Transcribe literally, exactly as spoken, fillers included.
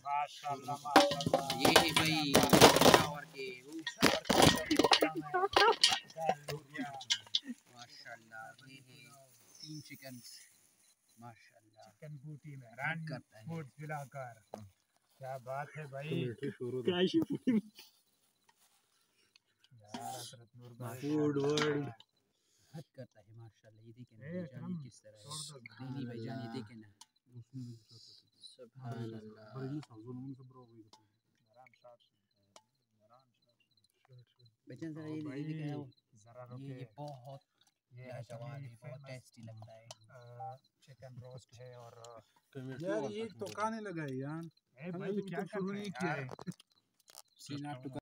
माशाल्लाह माशाल्लाह। ये भाई और के माशाल्लाह ये है तीन चिकन माशाल्लाह चिकन बूटी में रन करता है फूड पिलाकर। क्या बात है भाई। काशी फूड फूड वर्ल्ड हद करता है माशाल्लाह। ये देखें ना भाईजान किस तरह है। नहीं भाईजान ये देखें ना सुभान अल्लाह। भाईजान जरा ये दिखाओ जरा ये ये बहुत ये लाजवाब है बहुत टेस्टी लगता है। चिकन रोस्ट है और यार ये तो खाने लगा है यार। भाई क्या कर रहे हैं यार।